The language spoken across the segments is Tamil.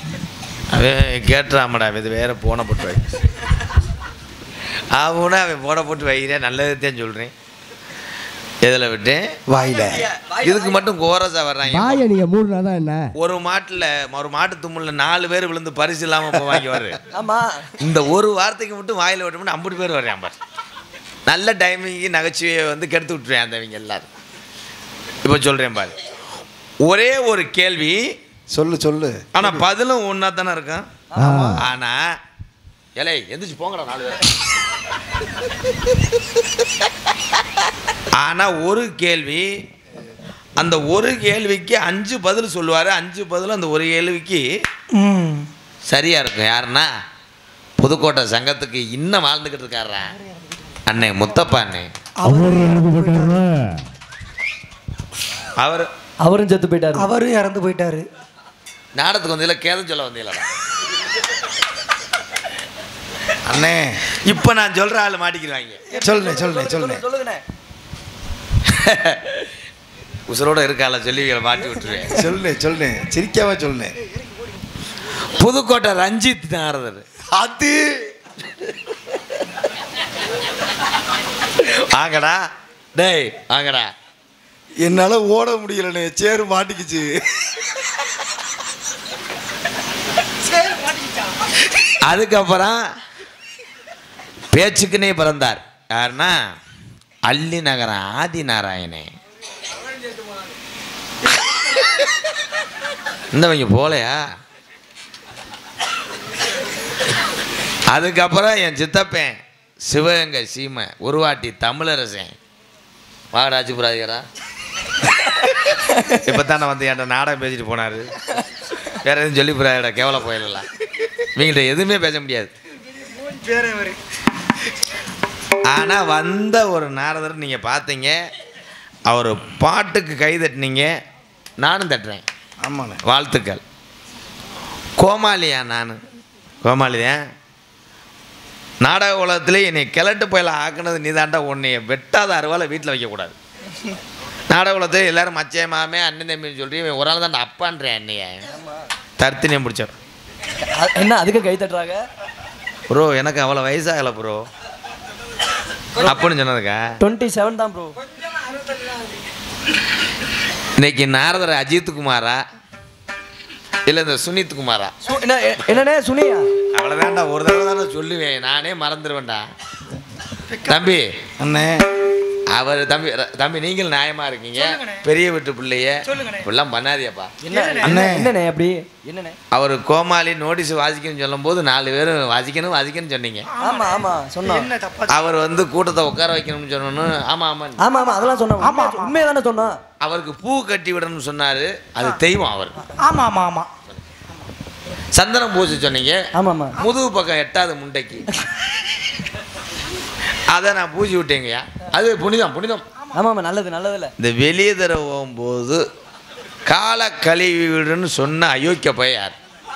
அவன் கேட்டுறாமடா இது வேற போன போட்டு வை. அவனா அவன் போன போட்டு வைக்கிறேன், நல்லதுதான் சொல்கிறேன். எதில் விட்டேன்? வாயில. இதுக்கு மட்டும் கோரஸா வர்றாங்க. நீங்க 3 நாள் தான் என்ன ஒரு மாட்டு தும்முல 4 பேர் விழுந்து பரிசு இல்லாமல் போவாங்க வர்ற. இந்த ஒரு வார்த்தைக்கு மட்டும் வாயில் விட்டோம்னா 50 பேர் வர்றேன் பாரு. நல்ல டைமிங்கு நகைச்சுவையை வந்து கெடுத்து விட்டுருவேன் அந்தவங்க எல்லாரும். இப்போ சொல்கிறேன் பாரு, ஒரே ஒரு கேள்வி சொல்லு. ஆனால் பதிலும் ஒன்றா தானே இருக்கும். ஆனால் இலை எந்திரிச்சு போங்கடா 4 பேர். ஆனால் ஒரு கேள்வி, அந்த ஒரு கேள்விக்கு 5 பதில் சொல்லுவார். 5 பதில் அந்த ஒரு கேள்விக்கு சரியாக இருக்கும். யாருன்னா புதுக்கோட்டை சங்கத்துக்கு இன்னும் வாழ்ந்துக்கிட்டு இருக்காரா அண்ணே முத்தப்பா அண்ணே. அவரும் செத்து போயிட்டாரு. அவரும் இறந்து போயிட்டாரு. நாடகத்துக்கு வந்தீங்களா? கேதம் சொல்ல வந்தீங்களா? அண்ணே இப்போ நான் சொல்கிற ஆள் மாட்டிக்கிறாங்க. சொல்லுங்கண்ணே. உசுரோட இருக்கால சொல்லி மாட்டி விட்டுருவேன். சொல்லுண்ணே சிரிக்காம சொல்லுண்ணே. புதுக்கோட்டை ரஞ்சித் நாரதர். அது வாங்கடா டேய் வாங்கடா. என்னால ஓட முடியலண்ணே, சேரு மாட்டிக்கிச்சு. அதுக்கப்புறம் பேச்சுக்குன்னே பிறந்தார். யாருன்னா அள்ளி நகரம் ஆதி நாராயணே. இந்தவங்க போலையா? அதுக்கப்புறம் என் சித்தப்பேன் சிவகங்கை சீமை உருவாட்டி தமிழரசன் வாகராஜபுராதிகரா. இப்போ தானே வந்து என்கிட்ட நாடகம் பேசிட்டு போனார். வேற எதுவும் சொல்லி போறாடா, கேவல போயிடலாம். இவங்கள்ட்ட எதுவுமே பேச முடியாது. ஆனால் வந்த ஒரு நாரதர் நீங்கள் பார்த்தீங்க, அவர் பாட்டுக்கு கை தட்டினீங்க, நானும் தட்டுறேன். ஆமாண்ணே, வாழ்த்துக்கள். கோமாளியா? நான் கோமாளிதான். நாடக உலகத்திலே என்னை கிழட்டு போயில ஆக்குனது நீ தாண்டா. உன்னைய வெட்டாத அருவாலை வீட்டில் வைக்கக்கூடாது. நாடக உலகத்தில் எல்லோரும் மச்சே மாமே அண்ணன் தம்பின்னு சொல்லி ஒரு ஆள் தான் அப்பான்றேன். என்னைய தர்த்தினியம் பிடிச்சார். என்ன அதுக்கு கை தட்டுறாங்க ப்ரோ? எனக்கு அவ்வளோ வயசாகலை ப்ரோ அப்படின்னு சொன்னதுக்கா. 27 தான் ப்ரோ. இன்னைக்கு நாரதர் அஜித் குமாரா இல்லை இந்த சுனித் குமாரா? என்னண்ணே சுனியா? அவ்வளோதான்டா, ஒரு தடவை தானே சொல்லுவேன், நானே மறந்துடுவேன்டா. தம்பி அண்ணே, அவர் தம்பி நீங்கள் நியாயமா இருக்கீங்க, பெரிய வீட்டு பிள்ளைய இப்பெல்லாம் பண்ணாதியப்பா. என்னண்ணே அப்படி என்னண்ணே? அவர் கோமாளி நோட்டீஸ் வாசிக்கணும்னு சொல்லும் போது 4 பேரும் வாசிக்கணும்னு சொன்னீங்க. ஆமா ஆமா சொன்னோம். அவர் வந்து கூட்டத்தை உட்கார வைக்கணும்னு சொன்னோன்னு. ஆமா ஆமா ஆமா ஆமா அதெல்லாம் சொன்னோம். ஆமா உண்மையை தானே சொன்னோம். அவருக்கு பூ கட்டி விடணும்னு சொன்னாரு, அது தெய்வம் அவர். ஆமா ஆமா ஆமா. சந்தனம் பூசி சொன்னீங்க. ஆமா ஆமா. முதுகு பக்கம் 8வது முண்டைக்கு அதை நான் பூசி விட்டேங்கய்யா. அது புனிதம் புனிதம். ஆமா ஆமா நல்லது நல்லதில்ல. இந்த வெளியே தர போகும்போது கால கழுவி விடுன்னு சொன்ன அயோக்கிய போய் யார்?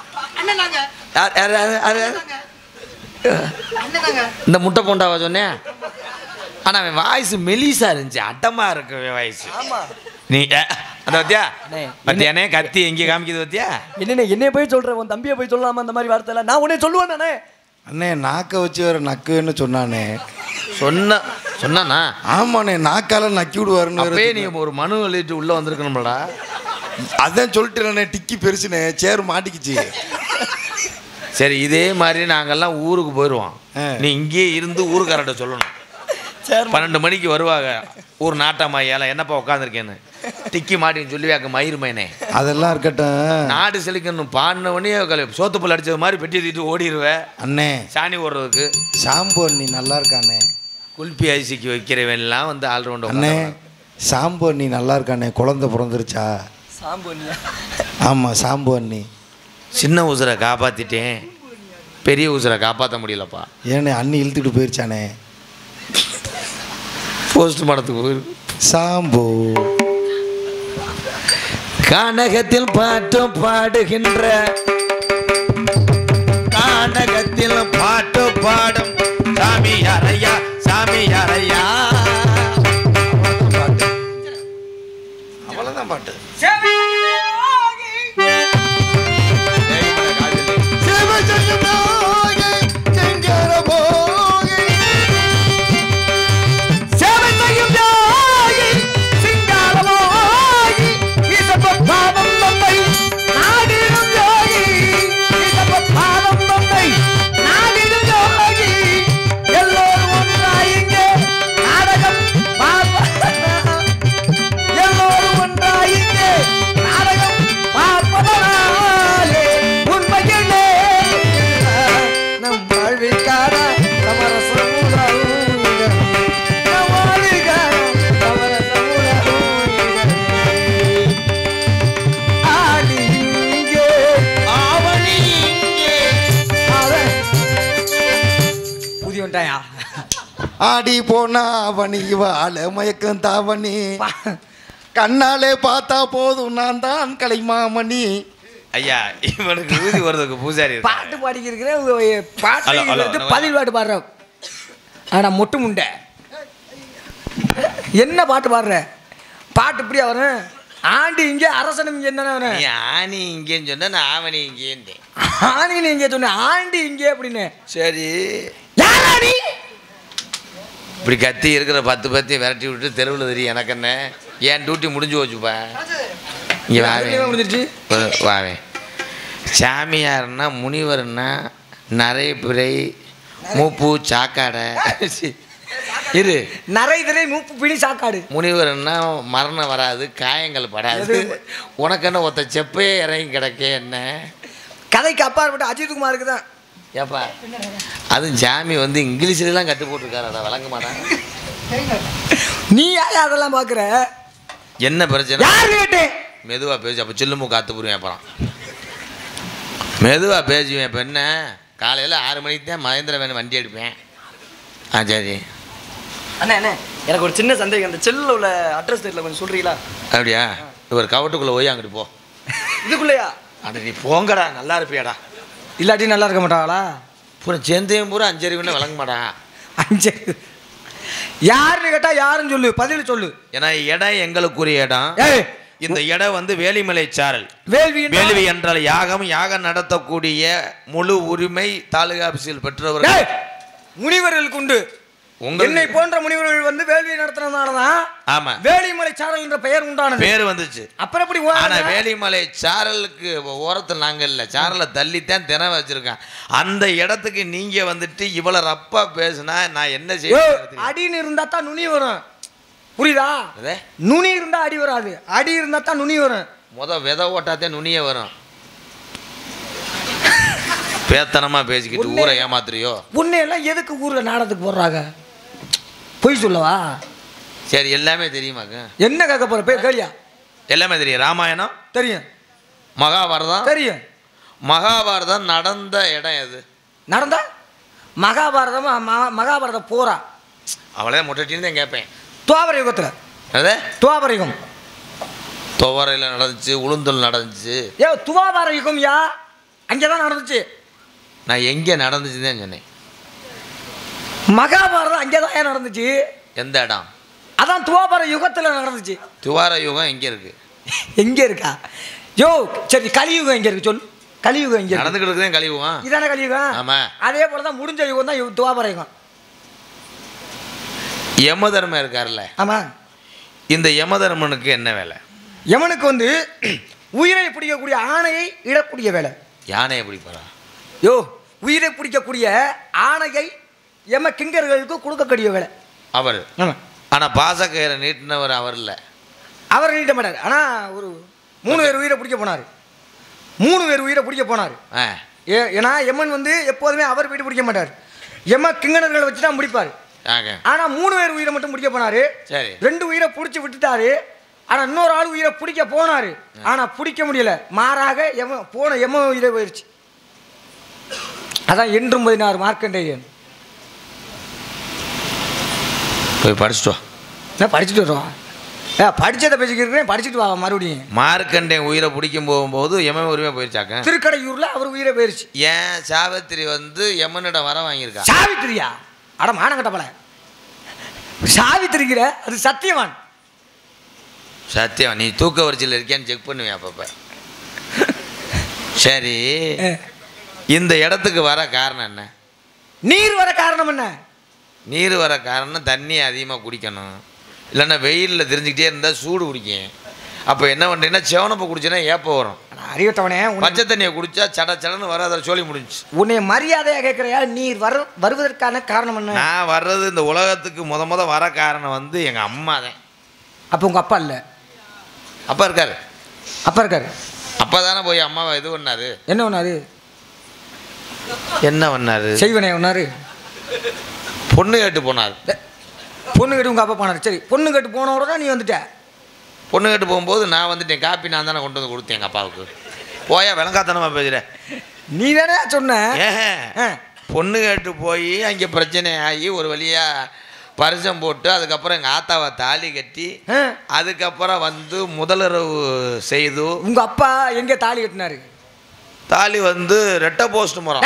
இந்த முட்டை போண்டாவா சொன்னேன். ஆனால் அவன் வாய்ஸ் மெலிசா இருந்துச்சு, அட்டமா இருக்கு வாய்ஸ். நீ அந்த பத்தியா பத்தியானே கத்தி எங்கே காமிக்குது பத்தியா? என்னைய போய் சொல்றேன், உன் தம்பியை போய் சொல்லலாமா அந்த மாதிரி வார்த்தை? நான் உடனே சொல்லுவேன் நானே. அண்ணே நாக்க வச்சு வேற நக்குன்னு சொன்னானே. சொன்னானா? ஆமாண்ணே, நாக்கால நக்கி விடுவாருன்னு. அப்பே நீ ஒரு மனு எழுதிட்டு உள்ள வந்திருக்கணும்லடா. அதான் சொல்லிட்டு டிக்கி பெருசுனே, சேர் மாட்டிக்கிச்சு. சரி, இதே மாதிரி நாங்கெல்லாம் ஊருக்கு போயிடுவோம். நீ இங்கேயே இருந்து ஊருக்காரட்ட சொல்லணும். 12 மணிக்கு வருவாங்க ஊர் நாட்டாமையால, என்னப்பா உட்காந்துருக்கேன்னு டிக்கி மாட்டின்னு சொல்லுவாக்க மயிருமேனே. அதெல்லாம் இருக்கட்டும், நாடு செழிக்கணும் பாடினவனே சோத்துப்புல் அடிச்சது மாதிரி பெட்டி தூக்கிட்டு ஓடிடுவேன் அண்ணே. சாணி ஓடுறதுக்கு சாம்பு நீ நல்லா இருக்கானே. குல்பி ஐசிக்கு வைக்கிறவன்லாம் வந்து ஆல்ரவுண்ட். அண்ணே சாம்பு நீ நல்லா இருக்கானே. குழந்தை பிறந்துருச்சா? சாம்பு அண்ணியா? ஆமாம் சாம்பு அண்ணி. சின்ன உசுரை காப்பாற்றிட்டேன், பெரிய உசுரை காப்பாற்ற முடியலப்பா. ஏண்ணே அண்ணி இழுத்துட்டு போயிடுச்சானே. போஸ்ட் மாடத்துக்கு போயிருக்கு. சாம்பு கானகத்தில் பாட்டு பாடுகின்ற, கானகத்தில் பாட்டு பாடும் சாமி யாரையா, சாமி யாரையா. அவ்வளோதான் பாட்டு. விட்டாயா? ஆடி போனா அவனி வாழ மயக்கம் தாவணி கண்ணாலே பார்த்தா போதும் நான் தான் கலைமாமணி. ஐயா இவனுக்கு ஊதி வருதுக்கு பூசாரி இருக்காரு. பாட்டு பாடிக்கிறேன் பாட்டு பதில் பாட்டு பாடுற. ஆனா மொட்டு முண்டை என்ன பாட்டு பாடுற? பாட்டு இப்படியா வரும்? ஆண்டி இங்கே அரசனும் இங்கே என்ன வரும்? நீ ஆணி இங்கேன்னு சொன்ன நான் ஆவணி இங்கேன்னு. ஆணி நீ இங்கே சொன்ன ஆண்டி இங்கே அப்படின்னு. சரி யாரா நீ? இப்படி கத்தி இருக்கிற 10 பேர்த்தையும் விரட்டி விட்டு தெருவில் தெரியும் எனக்கு என்ன. ஏன் டியூட்டி முடிஞ்சு போச்சுப்பா. இங்கே வாவேன் முடிஞ்சிருச்சு. வாவேன். சாமியார்னா முனிவர்னா நிறைய பிறை மூப்பு சாக்காடை இரு. நிறைய திரை மூப்பு பிடி சாக்காடு. முனிவர்னா மரணம் வராது, காயங்கள் படாது. உனக்கு என்ன ஒருத்த செப்பே இறங்கி கிடக்கே என்ன? கதைக்கு அப்பாற்பட்ட அஜித்குமாருக்கு தான். ஏப்பா அதுவும் சாமி வந்து இங்கிலீஷ்லாம் கட்டு போட்டிருக்காரடா, விளங்க மாட்டான். நீ யார் அதெல்லாம் பார்க்குற? என்ன பிரச்சனை? யார் கேட்டேன்? மெதுவாக பேசி. அப்போ சில்லுமு காத்து போடுவேன். அப்புறம் மெதுவாக பேசுவேன். இப்போ என்ன காலையில் 6 மணிக்கு தான் மகேந்திர வேணும் வண்டி எடுப்பேன். சரி அண்ணா அண்ணே எனக்கு ஒரு சின்ன சந்தேகம். அந்த செல்லில் உள்ள அட்ரஸ் தெரியல, கொஞ்சம் சொல்கிறீங்களா? அப்படியா? ஒரு கவட்டுக்குள்ளே போய் அங்கிட்டு போ. இதுக்குள்ளேயா? அட நீ போங்கடா, நல்லா இருப்பியாடா. இல்லாட்டி நல்லா இருக்க மாட்டாங்களா? பூரா சேர்ந்தையும் பூரா 5 அறிவுன்னு விளங்க மாட்டா. 5 யாருன்னு கேட்டால் யாருன்னு சொல்லு, பதில் சொல்லு. ஏன்னா இடம் எங்களுக்குரிய இடம். இந்த இடம் வந்து வேலிமலை சாரல். வேள்வி என்றால் யாகம். யாகம் நடத்தக்கூடிய முழு உரிமை தாலுகா ஆபீஸில் பெற்றவர்கள் முனிவர்களுக்கு உண்டு. என்னை போன்ற முனிவர்கள் வந்து வேள்வி நடத்துறதுனாலதான் ஆமா வேலிமலை சாரல் என்ற பெயர் உண்டானது. பேர் வந்துச்சு. அப்புறம் எப்படி? ஆனா வேலிமலை சாரலுக்கு ஓரத்தில் நாங்க இல்ல, சாரலை தள்ளித்தான் தின வச்சிருக்கேன். அந்த இடத்துக்கு நீங்க வந்துட்டு இவ்வளவு ரப்பா பேசுனா நான் என்ன செய்ய? அடின்னு இருந்தா தான் நுனி வரும், புரியுதா? நுனி இருந்தா அடி வராது, அடி இருந்தா தான் நுனி வரும். விதை ஓட்டாத்தே நுனிய வரும். பேத்தனமா பேசிக்கிட்டு ஊரை ஏமாத்துறியோ? உன்னையெல்லாம் எதுக்கு ஊர்ல நாடகத்துக்கு போடுறாங்க? பொய் சொல்லவா? சரி எல்லாமே தெரியுமாங்க. என்ன கேட்க போற? பேர் கேளியா? எல்லாமே தெரியும். ராமாயணம் தெரியும், மகாபாரதம் தெரியும். மகாபாரதம் நடந்த இடம் எது? நடந்தா மகாபாரதம். மகாபாரதம் போரா அவளே முட்டின்னு தான் கேட்பேன். துவாபர யுகத்துல. அதே துவாபர யுகம். துவரையில் நடந்துச்சு, உளுந்தல் நடந்துச்சு. துவாபர யுகம் யா அங்கேதான் நடந்துச்சு. நான் எங்கே நடந்துச்சுன்னு தான் சொன்னேன். மகாபாரதம் அங்கேதான் ஏன் நடந்துச்சு? எந்த இடம்? அதான் துவாபர யுகத்துல நடந்துச்சு. துவார யுகம் எங்கே இருக்கு? எங்க இருக்கா? யோ சரி, கலியுகம் எங்க இருக்கு சொல்லு. கலியுகம் எங்க நடந்துக்கிட்டு தான் கலியுகம். இதானே கலியுகம். ஆமா. அதே போலதான் முடிஞ்ச யுகம் தான் துவாபர யுகம். யமதர்மன் இருக்காருல்ல, ஆமா. இந்த யமதர்மனுக்கு என்ன வேலை? யமனுக்கு வந்து உயிரை பிடிக்கக்கூடிய ஆணையை இடக்கூடிய வேலை. யானையை பிடிப்பாரா? யோ உயிரை பிடிக்கக்கூடிய ஆணையை யம கிங்கர்களுக்கு கொடுக்கக்கூடிய வேலை அவர். ஆனா பாசக்கயிறை நீட்டினவர் அவர் இல்லை. அவர் நீட்ட மாட்டார். ஆனா ஒரு 3 பேர் உயிரை பிடிக்க போனார். 3 பேர் உயிரை பிடிக்க போனார். ஏன்னா யமன் வந்து எப்போதுமே அவர் வீடு பிடிக்க மாட்டார், யம கிங்கணர்களை வச்சு தான் முடிப்பார். ஆனா 3 பேர் உயிரை மட்டும் பிடிக்க போனாரு. 2 உயிரை பிடிச்சி விட்டுட்டாரு. ஆனா இன்னொரு ஆள் உயிரை பிடிக்க போனாரு. ஆனா பிடிக்க முடியல, மாறாக யம உயிரை போயிடுச்சு. அதான் என்றும் 16 மார்க்கண்டேயன். போய் படிச்சுட்டு வா. நான் படிச்சுட்டு வருவா. படிச்சதை பேசிக்கிறேன், படிச்சுட்டு வா மறுபடியும். மார்க்கண்டேயன் உயிரை பிடிக்கும் போகும்போது யம உரிமை போயிருச்சாக்க. திருக்கடையூர்ல அவர் உயிரை போயிருச்சு. ஏன் சாவித்திரி வந்து யமனிடம் வர வாங்கியிருக்கா? சாவித்திரியா? அட மானங்கட்ட போல. சாவித்திரிக்கிற அது சத்தியவான். சத்தியம். நீ தூக்க வரிசையில் இருக்கியான்னு செக் பண்ணுவேன் அப்பப்ப. சரி, இந்த இடத்துக்கு வர காரணம் என்ன? நீர் வர காரணம் என்ன? நீர் வர காரணம் தண்ணி அதிகமாக குடிக்கணும், இல்லைன்னா வெயிலில் தெரிஞ்சுக்கிட்டே இருந்தால் சூடு குடிக்கும். அப்போ என்ன பண்ணுறீங்கன்னா செவனப்பை குடிச்சேன்னா ஏப்போ வரும். அறிவிட்டவனே, பச்சை தண்ணியை குடிச்சா சடன்னு வர அதில் சொல்லி முடிஞ்சு. உன்னை மரியாதையாக கேட்குறியா? நீர் வருவதற்கான காரணம் என்ன? நான் வர்றது இந்த உலகத்துக்கு முத வர காரணம் வந்து எங்கள் அம்மா தான். அப்போ உங்கள் அப்பா இல்லை? அப்பா இருக்காரு. அப்பா இருக்காரு. அப்பா தானே போய் அம்மாவை இது பண்ணாரு. என்ன பண்ணாரு? என்ன பண்ணாரு? செய்வனே பண்ணாரு. பொண்ணு கேட்டு போனார். பொண்ணு கேட்டு உங்கள் அப்பா போனார். சரி, பொண்ணு கேட்டு போனவரோட நீ வந்துட்ட. பொண்ணு கேட்டு போகும்போது நான் வந்துட்டேன். காப்பி நான் தானே கொண்டு வந்து கொடுத்தேன் எங்கள் அப்பாவுக்கு. போயா விளங்காத்தனமாக பேசுகிறேன். நீ தானே சொன்ன. பொண்ணு கேட்டு போய் அங்கே பிரச்சனை ஆகி ஒரு வழியாக பரிசம் போட்டு அதுக்கப்புறம் எங்கள் ஆத்தாவை தாலி கட்டி அதுக்கப்புறம் வந்து முதலுறவு செய்து. உங்கள் அப்பா எங்கே தாலி கட்டினாரு? தாலி வந்து ரெட்டை போஸ்ட் முறம்,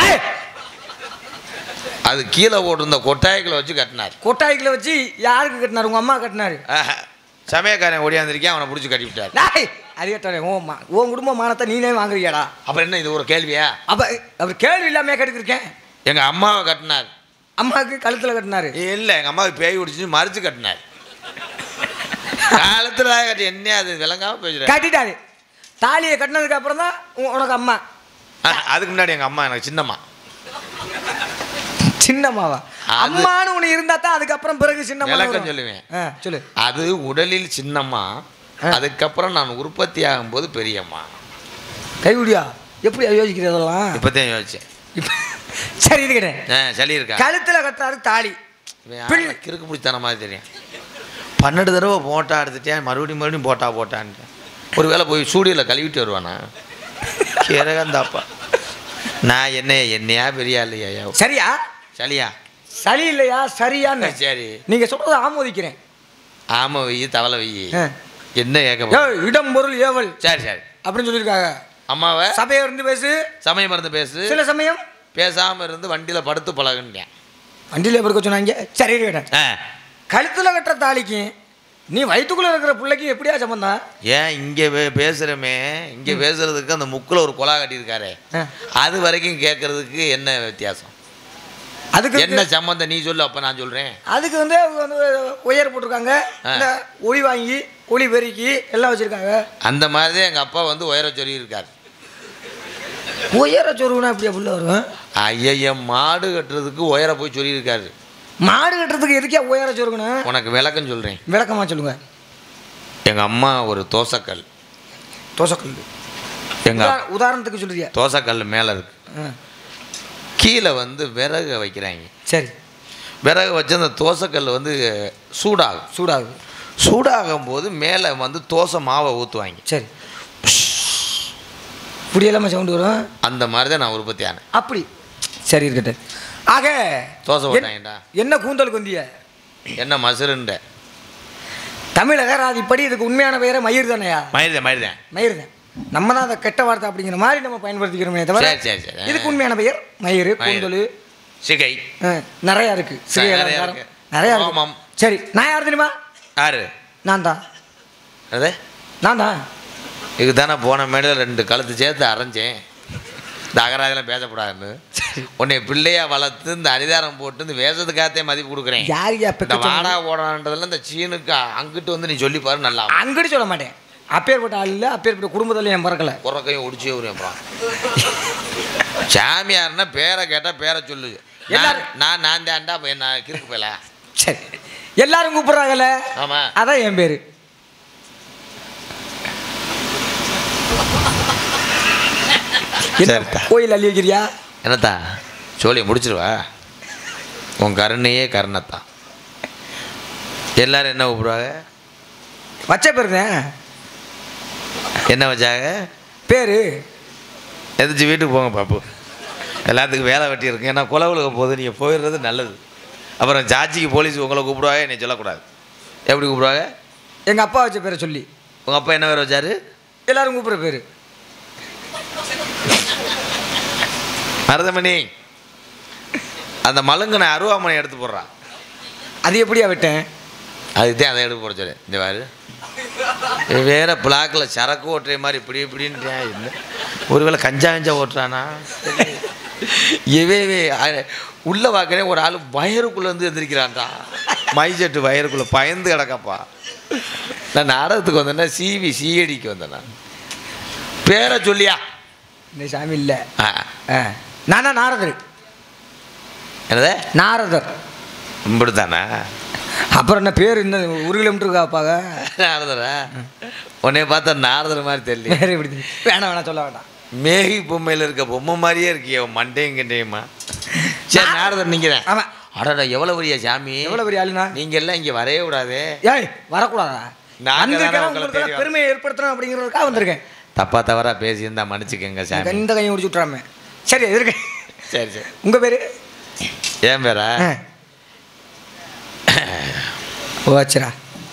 அது கீழே போட்டிருந்த கொட்டாய்களை வச்சு கட்டினார். கொட்டாய்களை வச்சு யாருக்கு கட்டினார்? உங்கள் அம்மா கட்டினாரு. சமயக்காரன் ஓடியாந்திருக்கேன், அவனை பிடிச்சி கட்டி விட்டார். அது கேட்டாரு, உன் குடும்ப மானத்தை நீனே வாங்குறியாடா? அப்புறம் என்ன இது ஒரு கேள்வியா? அப்போ அவர் கேள்வி இல்லாமல் கேட்டுருக்கேன். எங்கள் அம்மாவை கட்டினார். அம்மாவுக்கு கழுத்தில் கட்டினாரு? இல்லை, எங்கள் அம்மாவுக்கு பேய் பிடிச்சி மறைச்சு கட்டினார். காலத்தில் கட்டி என்ன அது விளங்காமல் பேசுகிறேன். கட்டிட்டாரு. தாலியை கட்டினதுக்கு அப்புறம் தான் உனக்கு அம்மா. அதுக்கு முன்னாடி எங்கள் அம்மா எனக்கு சின்னம்மா. சின்னம்மாவா? அம்மானு ஒன்று இருந்தா தான் அதுக்கப்புறம் பிறகு சின்னம்மா. விளக்கம் சொல்லுவேன். சொல்லு. அது உடலில் சின்னம்மா, அதுக்கப்புறம் நான் உற்பத்தி ஆகும்போது பெரியம்மா. கைவிடியா? எப்படி யோசிக்கிறதெல்லாம் இப்போதான் யோசிச்சேன். சரி இருக்கிறேன். சளி இருக்கா? கழுத்தில் கட்டுறாரு தாலி. கிறுக்கு பிடிச்சான மாதிரி தெரியும். 12 தடவை போட்டா எடுத்துட்டேன், மறுபடியும் போட்டான்ட்டு. ஒரு வேளை போய் சூடியில் கழுவிட்டு வருவானா கிரகந்தாப்பா. நான் என்னையா பெரியா இல்லையா? சரியா? சளியா? சளி இல்லையா? சரியான்னு. சரி, நீங்கள் சொல்கிறத ஆமோதிக்கிறேன். ஆமை வெய்யி தவளை வெய்யி என்ன கேட்க? இடம் பொருள் ஏவல். சரி சரி அப்படின்னு சொல்லியிருக்காங்க. அம்மாவை சபையை இருந்து பேசு, சமயம் இருந்து பேசு. சில சமயம் பேசாமல் இருந்து வண்டியில் படுத்து பழகுன்றேன். வண்டியில் படுக்க சொன்னாங்க. சரி கேட்டேன். கழுத்தில் கட்டுற தாலிக்கு நீ வயிற்றுக்குள்ளே இருக்கிற பிள்ளைக்கு எப்படியா சம்பந்தம்? ஏன் இங்கே பேசுகிறோமே, இங்கே பேசுறதுக்கு அந்த முக்கில் ஒரு குழா கட்டியிருக்காரு, அது வரைக்கும் கேட்கறதுக்கு என்ன வித்தியாசம்? அதுக்கு என்ன சம்பந்தம் நீ சொல்லு, அப்போ நான் சொல்கிறேன். அதுக்கு வந்து உயர் போட்டிருக்காங்க, ஒளி வாங்கி ஒளி பெருக்கி எல்லாம் வச்சுருக்காங்க. அந்த மாதிரி தான் எங்கள் அப்பா வந்து உயர சொல்லி இருக்காரு. உயர சொருவுனா எப்படியா புள்ள வரும்? ஐயா, மாடு கட்டுறதுக்கு உயர போய் சொல்லியிருக்காரு. மாடு கட்டுறதுக்கு எதுக்கே உயர சொருக்கணும்? உனக்கு விளக்கம் சொல்கிறேன். விளக்கமா சொல்லுங்க. எங்கள் அம்மா ஒரு தோசைக்கல். தோசைக்கல் எங்கள் உதாரணத்துக்கு சொல்றியா? தோசைக்கல் மேலே இருக்கு, கீழே வந்து விறகு வைக்கிறாங்க. சரி, விறகு வச்சு அந்த தோசைக்கல் வந்து சூடாகும் போது மேலே வந்து தோசை மாவை ஊற்றுவாங்க. சரி, இப்படியெல்லாமல் சவுண்டு வரும். அந்த மாதிரி தான் நான் உற்பத்தி ஆனேன். அப்படி சரி இருக்கட்டும். ஆக தோசை போட்டாங்கடா. என்ன கூந்தல் கொந்திய, என்ன மசுருண்ட? தமிழக ராதிப்படி இதுக்கு உண்மையான பெயரை மயிர் தானையா? மயிர் தான். நம்ம தான் அதை கெட்ட வார்த்தை அப்படிங்கிற மாதிரி நம்ம பயன்படுத்திக்கிறோமே தவிர இதுக்கு உண்மையான பெயர் மயிர், கூந்தல், சிகை நிறையா இருக்கு. நிறையா இருக்கு. சரி, நான் யார் தெரியுமா? யாரு? நான் தான். அது நான் தான். இதுக்கு தானே போன மேடையில் 2 கழுத்து சேர்த்து அரைஞ்சேன், இந்த அகராதெல்லாம் பேசக்கூடாதுன்னு. உன்னை பிள்ளையா வளர்த்து இந்த அரிதாரம் போட்டு இந்த வேஷத்துக்காகத்தே மதிப்பு கொடுக்குறேன். இந்த வாடா ஓடான்றதுல இந்த சீனுக்கு அங்கிட்டு வந்து நீ சொல்லி பாரு. நல்லா அங்கிட்டு சொல்ல மாட்டேன். அப்பேற்பட்ட ஆள் இல்லை, அப்பேற்பட்ட குடும்பத்தில் என் பறக்கலை. குறக்கையும் ஒடிச்சே வரும். அப்புறம் சாமியார்னா பேரை கேட்டால் பேரை சொல்லு. நான் தாண்டா என்ன கிறுக்கு போயல. சரி, எல்லாரும் கூப்பிட்றாங்கல்ல. ஆமாம், அதான் என் பேர். கோயில் அள்ளி வைக்கிறியா? என்னத்தா சொல்லி முடிச்சிருவா. உன் கருணையே கருணைத்தான். எல்லாரும் என்ன கூப்பிடுவாங்க? வச்ச பேர் தான். என்ன வச்சாங்க பேர்? எதிர்த்து வீட்டுக்கு போங்க பாப்பு, எல்லாத்துக்கும் வேலை வெட்டி இருக்கு. ஏன்னா குலவுலுக்கு போது நீங்கள் போயிடுறது நல்லது. அப்புறம் ஜாட்சிக்கு போலீஸ் உங்களை கூப்பிடுவாங்க, என்னை சொல்லக்கூடாது. எப்படி கூப்பிடுவாங்க? எங்கள் அப்பா வச்ச பேரை சொல்லி. உங்கள் அப்பா என்ன பேர் வச்சாரு? எல்லாரும் கூப்பிட்ற பேர். மருதமணி, அந்த மலுங்கனை அருவாமனை எடுத்து போடுறான். அது எப்படியா விட்டேன்? அதுதான் அதை எடுத்து போட சொல்லு. இந்த வாரு வேற பிளாக்கில் சரக்கு ஓட்டுற மாதிரி இப்படி இப்படின்னு என்ன, ஒருவேளை கஞ்சா ஓட்டுறானா? இவே உள்ள பார்க்குறேன் ஒரு ஆள் வயருக்குள்ளே வந்து எந்திரிக்கிறான்டா. மைசெட்டு வயருக்குள்ளே பயந்து கிடக்கப்பா. நான் நாடகத்துக்கு வந்தேன்னா சிஐடிக்கு வந்தேன்னா. பேரை சொல்லியா? இந்த சாமி இல்லை. நானா நாரதர். என்னது? நாரதர். இப்படித்தானே? அப்புறம் என்ன பேர்? இன்னும் 1 கிலோமீட்டருக்கு காப்பாங்க. நாரதரா? உன்னைய பார்த்தா நாரதர் மாதிரி தெரியல. வேறு எப்படி? வேணாம் சொல்ல வேண்டாம். மேகி பொம்மையில் இருக்க பொம்மை மாதிரியே இருக்கிய மண்டையும் கிண்டையுமா. சரி, நாரதர் நீங்கள் தான். ஆமாம். அடடா, எவ்வளோ பெரிய சாமி, எவ்வளோ பெரிய ஆளுனா. நீங்கள் எல்லாம் இங்கே வரைய கூடாது. ஏய், வரக்கூடாதா? உங்களுக்கு பெருமையை ஏற்படுத்தணும் அப்படிங்கிறதுக்காக வந்திருக்கேன். தப்பா தவறாக பேசியிருந்தா மன்னிச்சுக்கங்க சாமி. இந்த கையை முடிச்சு விட்றாம. சரி, இருக்கேன். சரி சரி. உங்கள் பேர்? ஏன் பேரா? ஓச்சரா.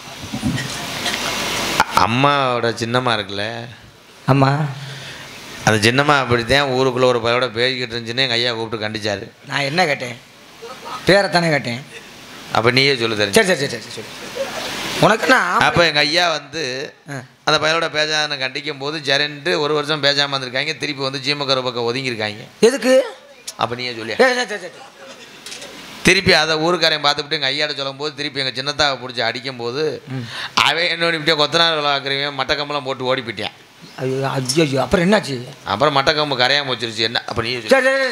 அம்மாவோட சின்னம்மா இருக்குல்ல, அம்மா அந்த சின்னம்மா அப்படித்தான் ஊருக்குள்ளே ஒரு பையோட பேசிக்கிட்டு இருந்துச்சுன்னு எங்கள் ஐயா கூப்பிட்டு கண்டிச்சாரு. நான் என்ன கேட்டேன்? பேரைத்தானே கேட்டேன். அப்போ நீயே சொல்லு தெரிஞ்சு. சரி சரி சரி சரி உனக்கு நான். அப்போ எங்கள் ஐயா வந்து அந்த பையனோட பேசாத கண்டிக்கும் போது ஜெரண்டு ஒரு வருஷம் பேசாமல் வந்திருக்காங்க. திருப்பி வந்து ஜீமக்கரை பக்கம் ஒதுங்கியிருக்காங்க. எதுக்கு? அப்போ நீயே சொல்லி. திருப்பி அதை ஊருக்காரையும் பார்த்துக்கிட்டு எங்கள் ஐயாட்ட சொல்லும் போது திருப்பி எங்கள் சின்னத்தாவை பிடிச்சி அடிக்கும்போது அவன் என்னோட இப்படியே கொத்தனார் விளாக்குறவன் மட்டக்கம்பெல்லாம் போட்டு ஓடி போயிட்டான். ஐயோ ஐயோ அப்புறம் என்னாச்சு? அப்புறம் மட்டக்கம்பு கரையாமல் வச்சிருச்சு. என்ன அப்போ நீ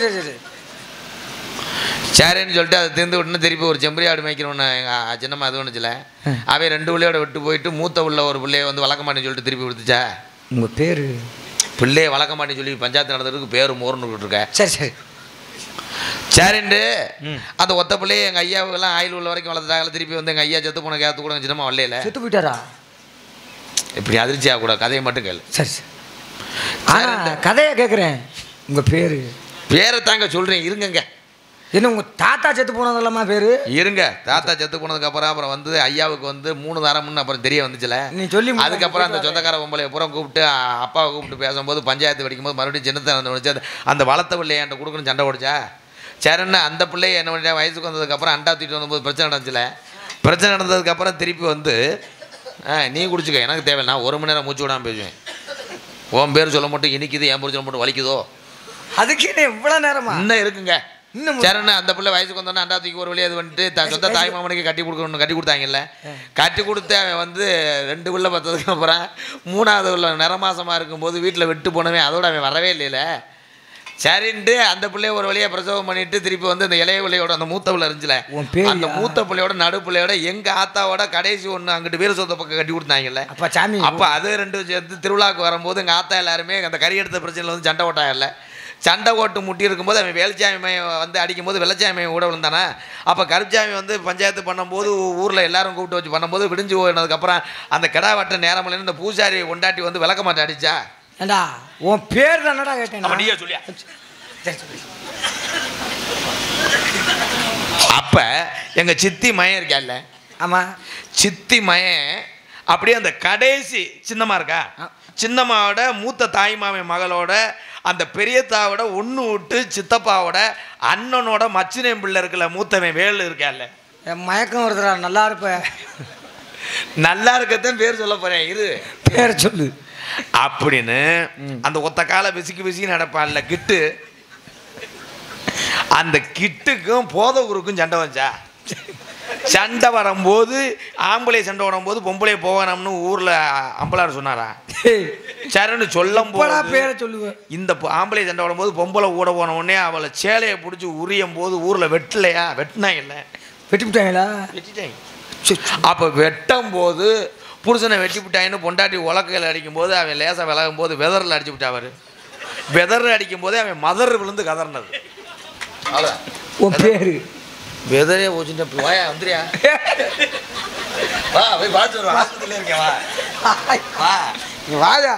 சரின்னு சொல்லிட்டு அதை திருந்து விட்டுன்னு திருப்பி ஒரு செம்பரி ஆடு மேய்க்கிறோன்னு எங்கள் சின்னம்மா அது ஒன்றுச்சில்ல, அவன் 2 பிள்ளையோட விட்டு போயிட்டு மூத்த உள்ள ஒரு பிள்ளைய வந்து வளர்க்க மாட்டேன்னு சொல்லிட்டு திருப்பி கொடுத்துச்சா. உங்கள் பேர்? பிள்ளையை வளர்க்க மாட்டேன்னு சொல்லி பஞ்சாயத்து நடந்ததுக்கு பேர் மோர்னு விட்டுருக்க. சரி சரி சரிண்டு அந்த ஒத்த பிள்ளையை எங்கள் ஐயாவுக்கெல்லாம் ஆயில் உள்ள வரைக்கும் வளர்த்துட்டாங்க. திருப்பி வந்து எங்கள் ஐயா செத்து போன கேத்து கூட சின்னம்மா வரல. செத்து போயிட்டாரா? இப்படி அதிர்ச்சியாக கூட கதையை மட்டும் கேளு. சரி சரி கதையை கேட்குறேன். உங்கள் பேர்? பேரை தாங்க சொல்கிறேன் இருங்கங்க. என்ன உங்கள் தாத்தா செத்து போனதில்லம்மா பேர்? இருங்க. தாத்தா செத்து போனதுக்கப்புறம் வந்து ஐயாவுக்கு வந்து 3 தரம்னு அப்புறம் தெரிய வந்துச்சுல. நீ சொல்லி அதுக்கப்புறம் அந்த சொந்தக்கார பொம்பளை பூரம் கூப்பிட்டு அப்பாவை கூப்பிட்டு பேசும்போது பஞ்சாயத்து படிக்கும்போது மறுபடியும் சின்னத்தை வச்சு அந்த வளர்த்த பிள்ளையை என்கிட்ட கொடுக்கணும் சண்டை ஓடிச்சா. சரின்னு அந்த பிள்ளையை என்ன பண்ணிட்டேன், வயசுக்கு வந்ததுக்கப்புறம் அண்டா தூக்கிட்டு வந்தபோது பிரச்சனை நடந்துச்சுல. பிரச்சனை நடந்ததுக்கப்புறம் திருப்பி வந்து நீ குடிச்சுக்க, எனக்கு தேவை, நான் 1 மணி நேரம் மூச்சு விடாமல் பேசுவேன். உன் பேர் சொல்ல மட்டும் இனிக்குது, என் பேர் சொல்ல மட்டும் வலிக்குதோ. அதுக்கு இவ்வளோ நேரமா இன்னும் இருக்குங்க. சரிண்ணா அந்த பிள்ளை வயசுக்கு வந்தோன்னா அண்டா தூக்கி ஒரு வழியாக இது பண்ணிட்டு சொந்த தாய் மாமனுக்கு கட்டி கொடுத்தாங்கல்ல. கட்டி கொடுத்து அவன் வந்து 2 பிள்ளை பார்த்ததுக்கு அப்புறம் 3ஆவது உள்ள நிறமாசமாக இருக்கும்போது வீட்டில் விட்டு போனவன் அதோட அவன் வரவே இல்லைல்ல. சரின்ட்டு அந்த பிள்ளைய ஒரு வழியாக பிரசவம் பண்ணிட்டு திருப்பி வந்து அந்த இளைய பிள்ளையோட அந்த மூத்த பிள்ளை இருந்துச்சுல, அந்த மூத்த பிள்ளையோட நடு பிள்ளையோட எங்கள் ஆத்தாவோட கடைசி ஒன்று அங்கிட்டு வீர சொந்த பக்கம் கட்டி கொடுத்தாங்கல்ல. அப்போ அது 2 சேர்த்து திருவிழாவுக்கு வரும்போது எங்கள் ஆத்தா எல்லாருமே அந்த கறி எடுத்த பிரச்சனையில் வந்து சண்டை ஓட்டாங்கல்ல. சண்டை ஓட்டு முட்டி இருக்கும்போது அவன் வேலுச்சாமி வந்து அடிக்கும்போது வெள்ளச்சாமி கூட விழுந்தானே. அப்போ கருப்சாமி வந்து பஞ்சாயத்து பண்ணும்போது ஊரில் எல்லாரும் கூப்பிட்டு வச்சு பண்ணும்போது விடிஞ்சு போனதுக்கப்புறம் அந்த கிடா வட்ட நேரம் இல்லைன்னு இந்த பூசாரி கொண்டாட்டி வந்து விளக்க மாட்டேன் அடிச்சா. ஏண்டா உன் பேர் தானடா கேட்டேன். நீயே சொல்லியா. அப்போ எங்கள் சித்தி மயம் இருக்கால. ஆமாம். சித்தி மயம் அப்படியே அந்த கடைசி சின்னம்மா இருக்கா, சின்னம்மாவோட மூத்த தாய்மாமன் மகளோட அந்த பெரியத்தாவோட ஒன்று விட்டு சித்தப்பாவோட அண்ணனோட மச்சினேன் பிள்ளை இருக்குல்ல, மூத்தவன் வேலு இருக்கால. மயக்கம் வருதுடா. நல்லா இருப்ப. நல்லா இருக்கத்தான் பேர் சொல்ல போறேன் இரு. பேர் சொல்லு அப்படின்னு அந்த ஒத்த காலை விசிக்கி நடப்பான்ல கிட்டு, அந்த கிட்டுக்கும் போதவருக்கும் சண்டை வச்சா. சண்டை வரும்போது ஆம்பளை சண்டை வரும்போது பொம்பளை போகணும்னு ஊரில் அம்பளார் சொன்னாரா. சரின்னு சொல்லும் போது பேரை சொல்லுவேன். இந்த ஆம்பளை சண்டை வரும்போது பொம்பளை கூட போன உடனே அவளை சேலையை பிடிச்சி உரியும் போது ஊரில் வெட்டலையா, வெட்டினாங்கல்ல, வெட்டிவிட்டாங்களா, வெட்டிட்டாங்க. அப்போ வெட்டும் போது புருஷனை வெட்டி விட்டாங்கன்னு பொண்டாட்டி உலக்கையில் அடிக்கும்போது அவன் லேசாக விலகும் போது வெதரில் அடிச்சு விட்டா. அவர் வெதரில் அடிக்கும் போதே அவன் மதர் விழுந்து கதறினது. உன் பேர் வெதரே போச்சுட்டு வாயா வந்துறியா, வா போய் பார்த்து ஹாஸ்பிட்டலில் இருக்கேன், வா வாயா.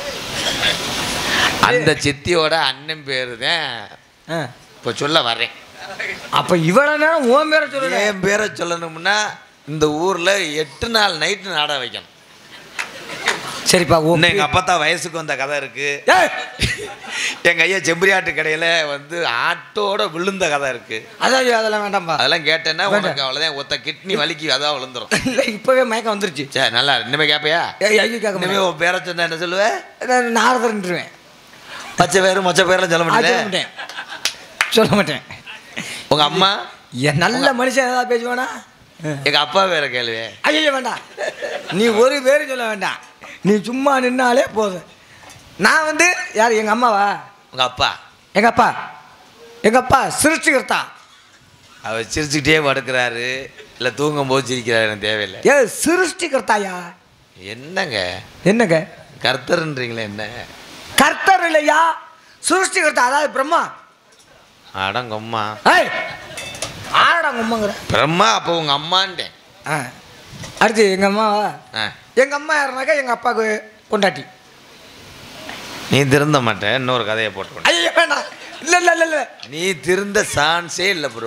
அந்த சித்தியோட அண்ணன் பேரு தான் இப்போ சொல்ல வர்றேன். அப்போ இவ்வளோ நேரம் உன் பேரை சொல்லணும். என் பேரை சொல்லணும்னா இந்த ஊரில் 8 நாள் நைட்டு நாடகம் வைக்கணும். சரிப்பா. ஒன்று எங்கள் அப்பா தான் வயசுக்கு வந்த கதை இருக்குது. எங்கள் ஐயா செம்பரியாட்டு கடையில் வந்து ஆட்டோட விழுந்த கதை இருக்குது. அதெல்லாம் வேண்டாம்ப்பா. அதெல்லாம் கேட்டேன்னா உனக்கு அவ்வளோதான், ஒத்த கிட்னி வலிக்கு அதான் விழுந்துடும். இல்லை இப்போவே மயக்கம் வந்துருச்சு. சரி நல்லா இனிமே கேட்பையா? இனிமே உன் பேரை சொன்ன என்ன சொல்லுவேன்? நாரதன்றுவேன். மச்ச பேர் மச்ச பேரெலாம் சொல்ல மாட்டேன். சொல்ல மாட்டேன். உங்கள் அம்மா நல்ல மனுஷன் ஏதாவது பேசுவானா? எங்கள் அப்பா பேரை கேளுவே. ஐயோ வேண்டாம், நீ ஒரு பேர் சொல்ல வேண்டாம், நீ சும்மா நின்னாலே போதும். நான் வந்து யார்? எங்கள் அம்மாவா? உங்கள் அப்பா. எங்கள் அப்பா சிரிச்சுக்கிறதா. அவர் சிரிச்சுக்கிட்டே படுக்கிறாரு, இல்லை தூங்கும் போது சிரிக்கிறாரு, எனக்கு தேவையில்லை. சிருஷ்டிகர்த்தாயா? என்னங்க கர்த்தர்ன்றீங்களே? என்ன கர்த்தர் இல்லையா, சிருஷ்டிகர்த்தா, அதாவது பிரம்மா. அடங்கம்மா. ஆடங்கம்மாங்கிற பிரம்மா. அப்போ உங்கள் அம்மான்ட்டேன். அடுத்து எங்கள் அம்மாவா? எங்கள் அம்மா யாருனாக்கா எங்கள் அப்பாவுக்கு கொண்டாட்டி. நீ திருந்த மாட்டேன், இன்னொரு கதையை போட்டு. ஐயோ வேண்டாம். இல்லை இல்லை இல்லை இல்லை, நீ திருந்த சான்ஸே இல்லை ப்ரோ.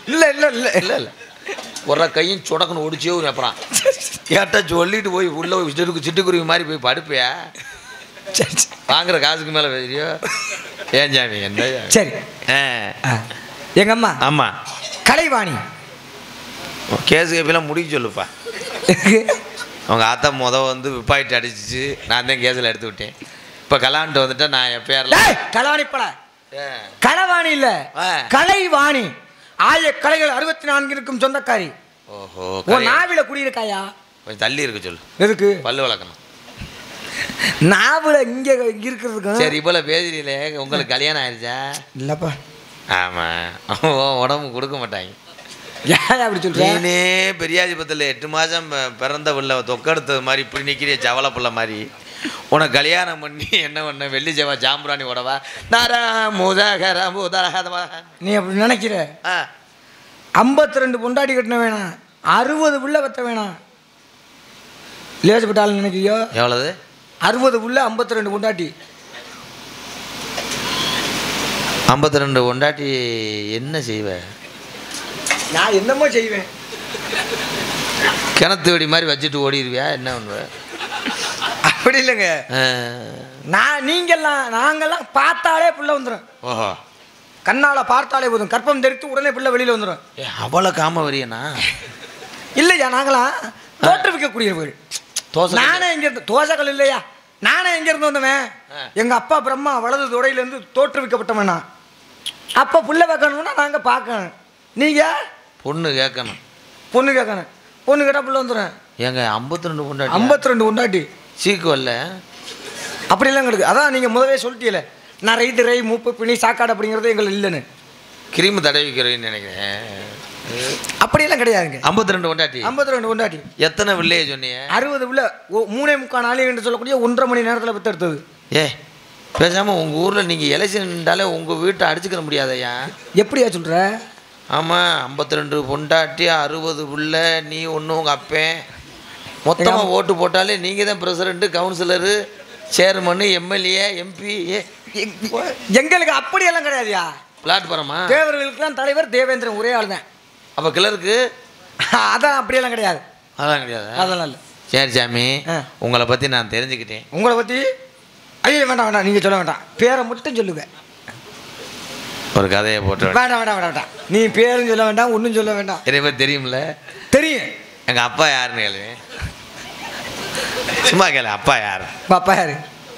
இல்லை இல்லை இல்லை இல்லை இல்லை ஒரு கையும் சுடக்குன்னு ஒடிச்சே அப்புறம் கேட்டா சொல்லிட்டு போய் உள்ள சிட்டுக்குருவி மாதிரி போய் படுப்பியா வாங்குற காசுக்கு மேலே தெரியும் ஏன் சாமி என்ன சரி எங்க அம்மா ஆமா கலைவாணி கேஸு கேப்பெல்லாம் முடிக்க சொல்லுப்பா அவங்க ஆத்தா வந்து விப்பாயிட்டு அடிச்சிச்சு நான் தான் கேஸில் எடுத்து விட்டேன் இப்போ கலான்ட்டு வந்துட்டா நான் எப்பயாரில் கலாணிப்பட களவாணி இல்லை கலைவாணி ஆய கலைகள் 64 இருக்கும் சொந்தக்காரி. ஓஹோ நாவில குடியிருக்காயா? கொஞ்சம் தள்ளி இருக்கு சொல்லு. எதுக்கு? பல்லு வளர்க்கணும். நாவல இங்கே இருக்கிறதுக்கு. சரி இப்போ பேசுறீங்களே உங்களுக்கு கல்யாணம் ஆயிடுச்சா? இல்லைப்பா. ஆமாம் உடம்பு கொடுக்க மாட்டாங்க. ஏன் அப்படி சொல்கிறேன்? நீனே பெரியாதிபத்தில் 8 மாதம் பிறந்த பிள்ளை தொக்கெடுத்தது மாதிரி இப்படி நிற்கிறிய சவலை பிள்ளை மாதிரி உனக்கு கல்யாணம் பண்ணி என்ன பண்ண வெள்ளி செவ்வா ஜாம்பராணி உடவா நீ அப்படி நினைக்கிற? 52 பொண்டாட்டி கட்டின வேணாம், 60 புள்ள வெத்த வேணாம். லேசப்பட்டாலும் நினைக்கியோ? எவ்வளவு? 60 புள்ள 52 பொண்டாட்டி. 52 பொண்டாட்டி என்ன செய்வேன்? நான் என்னமோ செய்வேன். கிணத்து வெடி மாதிரி வச்சுட்டு ஓடிடுவியா? என்ன பண்ணுவேன்? அப்படி இல்லைங்க. நாங்கெல்லாம் பார்த்தாலே புள்ள வந்துடும். ஓஹோ, கண்ணால பார்த்தாலே போதும், கற்பம் தெரித்து உடனே புள்ள வெளியில் வந்துடும். அவ்வளோ காம வரியனா? இல்லையா, நாங்களாம் தோற்றுவிக்கக்கூடியவர்கள். நானே இங்கேருந்து தோசைகள் இல்லையா, நானே எங்கேருந்து வந்தவன். எங்கள் அப்பா பிரம்மா வலது துறையிலேருந்து தோற்றுவிக்கப்பட்டவனா. அப்போ புள்ள வைக்கணும்னா நாங்கள் பார்க்கணும். நீங்கள் பொண்ணு கேட்கணும். பொண்ணு கேட்கணும். பொண்ணு கேட்டால் புள்ள வந்துடும். ஏங்க 52 பொண்டாட்டி? 52 பொண்டாட்டி சீக்கு வரல அப்படிலாம் கிடக்கு. அதான் நீங்கள் முதவே சொல்லிட்டீல, நான் ரைட்டு ரை மூப்பு பிணி சாக்காடு அப்படிங்கிறது எங்களுக்கு இல்லைன்னு. கிரீம் தடவிக்கிறேன்னு நினைக்கிறேன். அப்படியெல்லாம் கிடையாதுங்க. 52 பொண்டாட்டி? 52 பொண்டாட்டி. எத்தனை பிள்ளைய சொன்னீங்க? 60 பிள்ளை. 3.25 நாள் என்று சொல்லக்கூடிய 1.5 மணி நேரத்தில் பெற்றெடுத்தது. பேசாமல் உங்கள் ஊரில் நீங்கள் எலெக்ஷன்டாலே உங்கள் வீட்டை அடிச்சுக்கிற முடியாதையா? எப்படியா சொல்கிற? ஆமாம், 52 பொண்டாட்டி 60 பிள்ளை, நீ ஒன்று உங்கள் அப்பேன், மொத்தமாக ஓட்டு போட்டாலே நீங்கள் தான் president, councillor, chairman, MLA, MP. எங்களுக்கு அப்படியெல்லாம் கிடையாதுயா. பிளாட்ஃபாரமா? தேவர்களுக்கெல்லாம் தலைவர் தேவேந்திரன் ஒரே ஆள் தான். அப்போ கிளருக்கு? அதான் அப்படியெல்லாம் கிடையாது. அதான் கிடையாது. அதெல்லாம் இல்லை. சரி சாமி, உங்களை பற்றி நான் தெரிஞ்சுக்கிட்டேன். உங்களை பற்றி? ஐயோ வேண்டாம் வேண்டாம், நீங்கள் சொல்ல வேண்டாம், பேரை மட்டும் சொல்லுவேன். ஒரு கதையை போட்டு வேண்டாம் வேண்டாம் வேண்டாம், நீ பேரும் சொல்ல வேண்டாம், ஒன்றும் சொல்ல வேண்டாம். நிறைய பேர் தெரியும்ல? தெரியும். எங்கள் அப்பா யாருன்னு கேளு. சும்மா கேளு, அப்பா யார்? அப்பா யாரு?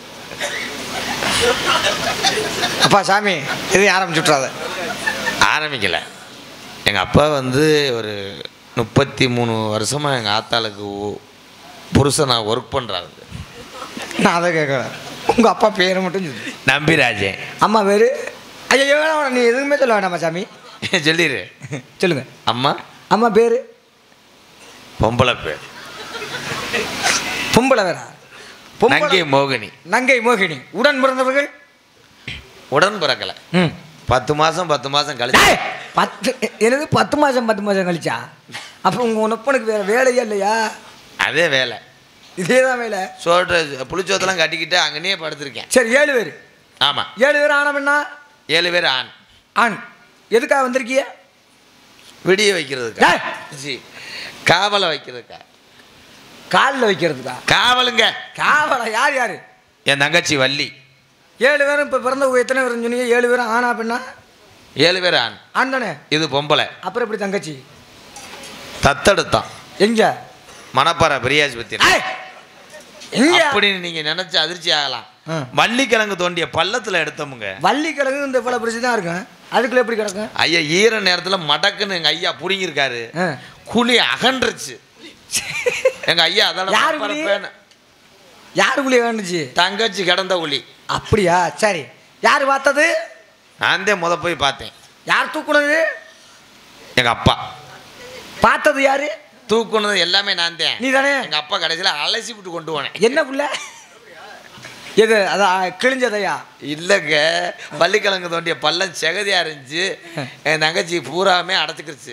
அப்பா சாமி, எதுவும் ஆரம்பிச்சுட்றாத. ஆரம்பிக்கலை. எங்கள் அப்பா ஒரு 33 வருஷமாக எங்கள் ஆத்தாளுக்கு புருஷனாக ஒர்க் பண்ணுறாரு. நான் அதை கேட்குறேன். உங்கள் அப்பா பேரை மட்டும் சொல்லு. நம்பிராஜன். அம்மா பேர்? ஐயோ வேணாம், நீ எதுவுமே சொல்ல வேண்டாமா சாமி. சொல்லிடு. சொல்லுங்க. அம்மா? அம்மா பேர்? பொம்பளை பேர். பொம்பளை வேறா? நங்கை மோகினி. நங்கை மோகினி. உடன் பிறந்தவர்கள்? உடன் பிறக்கலை. 10 மாதம் கழிச்சு. 10 எனது 10 மாதம் கழிச்சா? அப்போ உங்கள் ஒப்பனுக்கு வேறு வேலையே இல்லையா? அதே வேலை, இதே தான் வேலை. புளிச்சோத்தெல்லாம் கட்டிக்கிட்டு அங்கேயே படுத்திருக்கேன். சரி, 7 பேர். ஆமாம், 7 பேர். ஆனவன்னா 7 பேர் ஆண். ஆண். எதுக்காக வந்திருக்கிய? விடிய வைக்கிறதுக்கா? காவலை வைக்கிறதுக்கா? காலில் வைக்கிறதுக்கா? காவலுங்க. காவலா? யார் யார்? என் தங்கச்சி வள்ளி. 7 பேரும். இப்போ பிறந்த எத்தனை பேர் சொன்னீங்க? 7 பேரும் ஆனா பெண்ணா? 7 பேர் ஆண். ஆண் தானே? இது பொம்பளை. அப்புறம் எப்படி தங்கச்சி? தத்தெடுத்தான். எங்க? மணப்பாறை பெரியாஸ்பத்திரி. அப்படின்னு நீங்க நினைச்சு அதிர்ச்சி ஆகலாம். வள்ளிக்கிழங்கு தோண்டிய பள்ளத்துல எடுத்தோமுங்க. வள்ளிக்கிழங்கு இந்த இவ்வளவு பிரச்சனை தான் இருக்கும், அதுக்குள்ள எப்படி கிடக்கும்? ஐயா ஈர நேரத்துல மடக்குன்னு எங்க ஐயா புடிங்கிருக்காரு. குழி அகன்றுச்சு எங்க ஐயா. அதோட யாரு குழி அகன்றுச்சு? தங்கச்சி கிடந்த குழி. அப்படியா? சரி, யாரு பார்த்தது? நான் தான் போய் பார்த்தேன். யார் தூக்குனது? எங்க அப்பா. பார்த்தது யாரு? தூக்குனது எல்லாமே நான் தான். நீ தானே? எங்க அப்பா கடைசியில அலசி விட்டு கொண்டு போனேன். என்ன புள்ள? எது? அதான் கிழிஞ்சதையா? இல்லைங்க, வள்ளிக்கிழங்கு தோண்டிய பள்ளம் செகதியா இருந்துச்சு. என் தங்கச்சி பூராமே அடைச்சிக்கிருச்சு.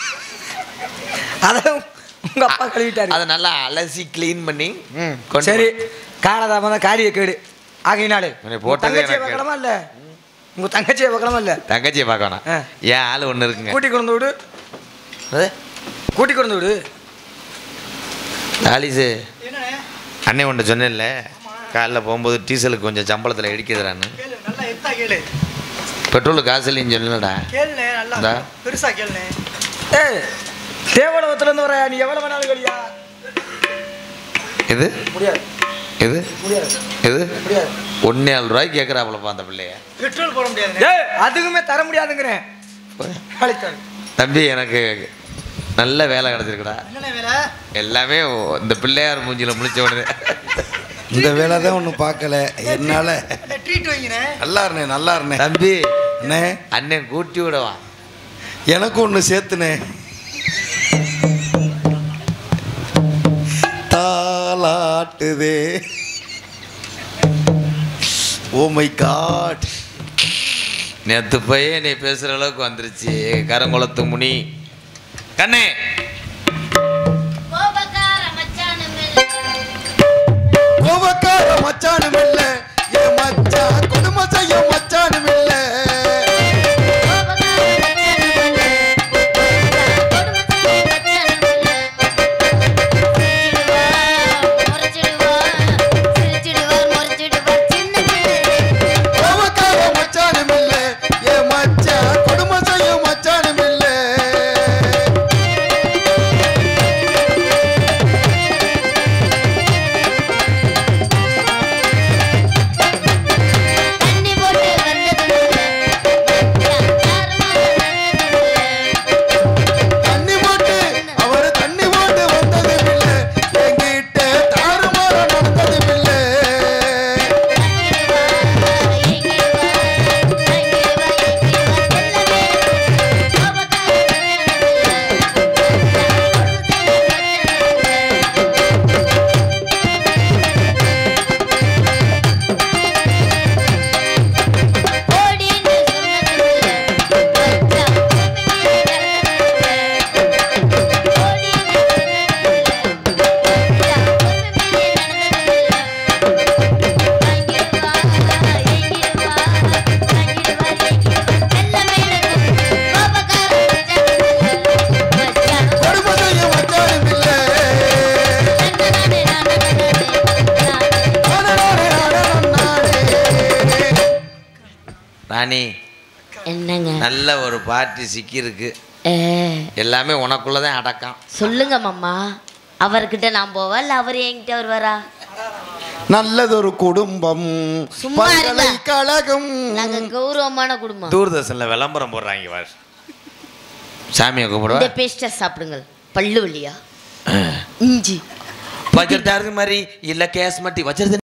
அதை உங்க அப்பா கழுவிட்டாரு. அதை நல்லா அலசி கிளீன் பண்ணி. சரி, காலதாம தான் காரிய கேடு ஆகையினாலே போட்டதே வைக்கலாமா? இல்லை உங்கள் தங்கச்சியை பார்க்கலாமா இல்லை? தங்கச்சியை பார்க்கணும். ஏன் ஆள் ஒன்று இருக்குங்க. கூட்டி கொண்டு விடு. கூட்டி கொண்டு விடு. ஆலிஸு அண்ணே ஒன்று சொன்னேன்ல, காலைல போகும்போது டீசலுக்கு கொஞ்சம் சம்பளத்தில் இடிக்குதுறான்னு. பெட்ரோலு காசு இல்லைன்னு சொல்லலடா. பெருசா கேளுண்ணே. ஏய், தேவலோகத்துலேருந்து வர நீ எவ்வளோ வேணாலும் கேளியா? இது முடியாது. இது முடியாது. இது முடியாது. 1.4 ரூபாய்க்கு கேட்குறாப்புலப்பா அந்த பிள்ளைய. பெட்ரோல் போட முடியாது. ஏய், அதுக்குமே தர முடியாதுங்கிறேன். தம்பி எனக்கு நல்ல வேலை கிடச்சிருக்குடா. எல்லாமே இந்த பிள்ளையார் மூஞ்சில முடிச்ச உடனே இந்த வேலை தான் ஒன்றும் பார்க்கல என்னால். நல்லா இருந்தேன், நல்லா இருந்தேன் தம்பி. அண்ணே அண்ணன் கூட்டி விடவா? எனக்கு ஒன்று சேர்த்துனே. தாலாட்டுதே. Oh my God. நேற்று போய் நீ பேசுகிற அளவுக்கு வந்துருச்சு கரங்குளத்து முனி. கண்ணே கோபக்கார மச்சானும் இல்ல, என் மச்சான் குடும்பம் செய்ய மச்சானும் இல்ல. கோபக்கார மச்சானும் இல்ல, என் மச்சான் குடும்பம் செய்ய மச்சானும் இல்ல. ராணி என்னங்க நல்ல ஒரு பார்ட்டி சிக்கிருக்கு. எல்லாமே உனக்குள்ளதான் அடக்கம். சொல்லுங்க மாமா. அவர்கிட்ட நான் போவா இல்ல அவர் என்கிட்ட வருவாரா? நல்லதொரு குடும்பம், சும்மா இருங்க. பல்கலைக்கழகம். நாங்க கௌரவமான குடும்பம். தூர்தர்ஷன்ல விளம்பரம் போடுறாங்க பாரு. சாமியை கும்பிடுவா. இந்த பேஸ்ட சாப்பிடுங்கள். பல்லு வலியா? இஞ்சி வச்சிருந்தாரு மாதிரி இல்ல கேஸ் மட்டி வச்சிருந்த